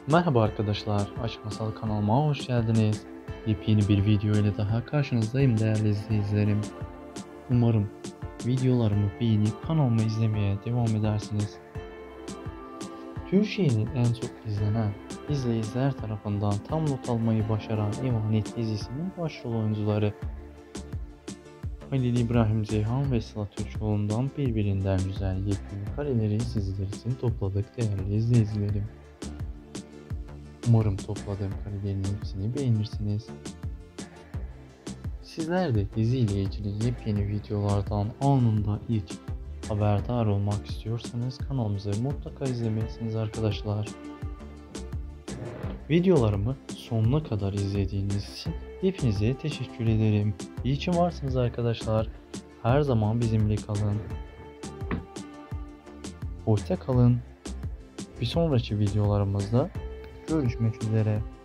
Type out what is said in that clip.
Merhaba arkadaşlar, Aşk Masal kanalıma hoş geldiniz. Yepyeni bir video ile daha karşınızdayım değerli izleyicilerim. Umarım videolarımı beğenip kanalımı izlemeye devam edersiniz. Türkiye'nin en çok izlenen izleyiciler tarafından tam not almayı başaran Emanet dizisinin başrol oyuncuları Halil İbrahim Ceyhan ve Sıla Türkoğlu'ndan birbirinden güzel yepyeni kareleri sizler için topladık değerli izleyicilerim. Umarım topladığım karelerin hepsini beğenirsiniz. Sizler de diziyle ilgili yepyeni videolardan anında ilk haberdar olmak istiyorsanız kanalımızı mutlaka izlemelisiniz arkadaşlar. Videolarımı sonuna kadar izlediğiniz için hepinize teşekkür ederim. İyi ki varsınız arkadaşlar. Her zaman bizimle kalın. Hoşça kalın. Bir sonraki videolarımızda görüşmek üzere.